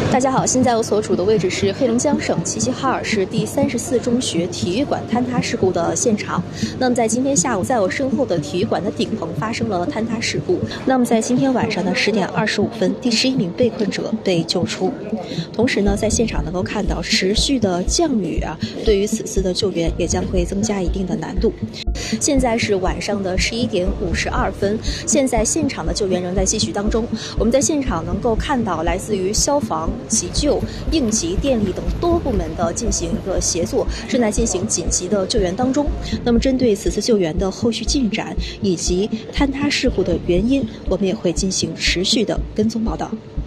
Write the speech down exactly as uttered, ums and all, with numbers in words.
大家好，现在我所处的位置是黑龙江省齐齐哈尔市第三十四中学体育馆坍塌事故的现场。那么在今天下午，在我身后的体育馆的顶棚发生了坍塌事故。那么在今天晚上的十点二十五分，第十一名被困者被救出。同时呢，在现场能够看到持续的降雨啊，对于此次的救援也将会增加一定的难度。现在是晚上的十一点五十二分，现在现场的救援仍在继续当中。我们在现场能够看到来自于消防、急救、应急、电力等多部门的进行一个协作，正在进行紧急的救援当中。那么针对此次救援的后续进展以及坍塌事故的原因，我们也会进行持续的跟踪报道。